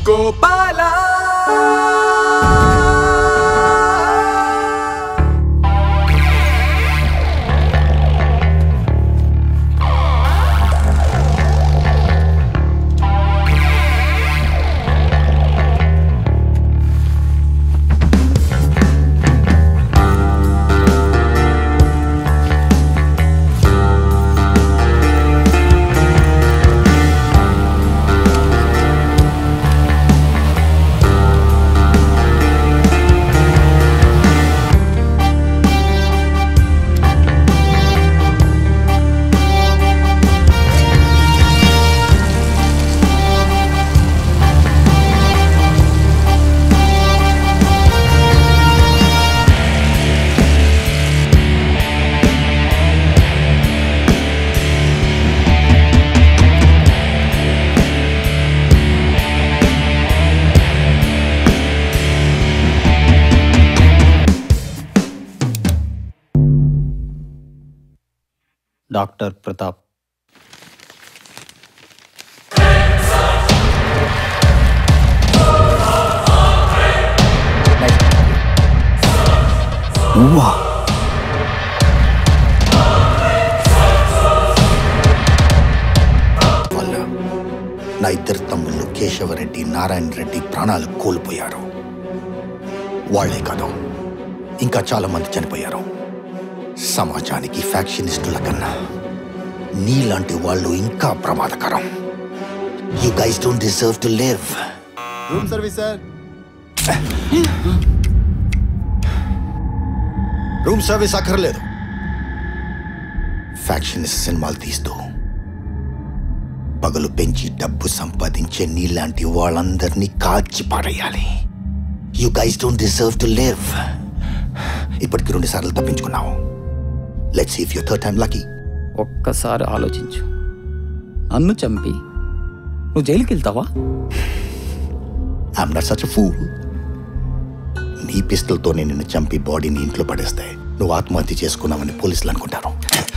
Gopala. Doctor Pratap. నువ్వా? నా ఇద్దరు తమ్ముళ్ళు కేశవరెడ్డి, నారాయణ రెడ్డి ప్రాణాలు కోల్పోయారు. వాళ్లే కాదు, ఇంకా చాలా మంది చనిపోయారు. సమాజానికి ఫ్యాక్షనిస్టుల కన్నా నీలాంటి వాళ్ళు ఇంకా ప్రమాదకరం. You guys don't deserve to live. Room service sir. Room service అక్కర్లేదు. ఫ్యాక్షనిస్ట్ సినిమాలు తీస్తూ పగలు పెంచి డబ్బు సంపాదించే నీలాంటి వాళ్ళందరినీ కాల్చి పారేయాలి. You guys don't deserve to live. ఇప్పటికి 2 సార్లు తప్పించుకున్నావు. Let's see if your third time lucky. ఒక్కసారి ఆలోచించు. నన్ను చంపి నువ్వు జైలుకి వెళ్తావా? I'm not such a fool. నీ పిస్టల్తో నేను నిన్ను చంపి బాడీని ఇంట్లో పడేస్తే నువ్వు ఆత్మహత్య చేసుకున్నావని పోలీసులు అనుకుంటారు.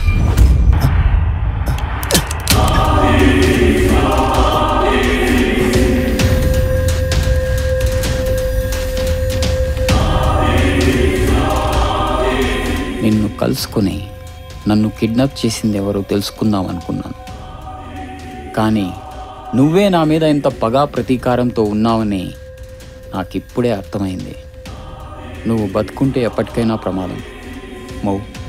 నిన్ను కలుసుకుని నన్ను కిడ్నాప్ చేసింది ఎవరో తెలుసుకుందాం అనుకున్నాను. కానీ నువ్వే నా మీద ఇంత పగా ప్రతీకారంతో ఉన్నావని నాకిప్పుడే అర్థమైంది. నువ్వు బతుకుంటే ఎప్పటికైనా ప్రమాదం. మౌ